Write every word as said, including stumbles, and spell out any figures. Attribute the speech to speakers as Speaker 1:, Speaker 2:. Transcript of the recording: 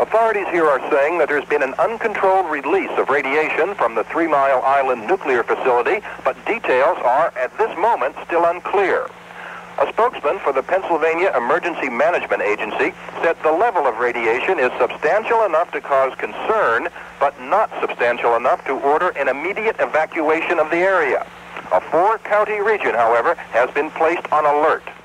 Speaker 1: Authorities here are saying that there's been an uncontrolled release of radiation from the Three Mile Island nuclear facility, but details are, at this moment, still unclear. A spokesman for the Pennsylvania Emergency Management Agency said the level of radiation is substantial enough to cause concern, but not substantial enough to order an immediate evacuation of the area. A four-county region, however, has been placed on alert.